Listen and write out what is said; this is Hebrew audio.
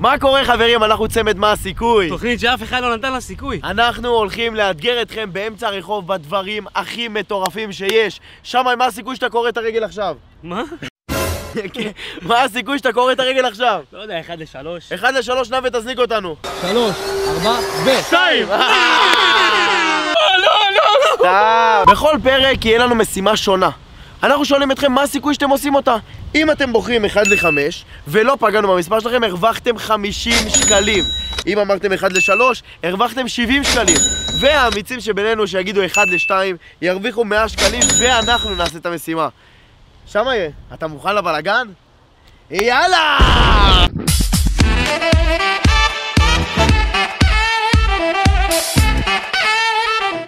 מה קורה חברים? אנחנו צמד מה הסיכוי? תוכנית שאף אחד לא נתן לה סיכוי. אנחנו הולכים לאתגר אתכם באמצע הרחוב בדברים הכי מטורפים שיש. שמה, מה הסיכוי שאתה קורא את הרגל עכשיו? מה? מה הסיכוי שאתה קורא את הרגל עכשיו? לא יודע, 1-3. 1-3 נע ותזניק אותנו. 3, 4, ו... 2! לא! בכל פרק יהיה לנו משימה שונה. אנחנו שואלים אתכם מה הסיכוי שאתם עושים אותה. אם אתם בוחרים 1-5 ולא פגענו במספר שלכם, הרווחתם 50 שקלים. אם אמרתם 1-3, הרווחתם 70 שקלים. והאמיצים שבינינו שיגידו 1-2 ירוויחו 100 שקלים, ואנחנו נעשה את המשימה. שמה יהיה, אתה מוכן לבלגן? יאללה!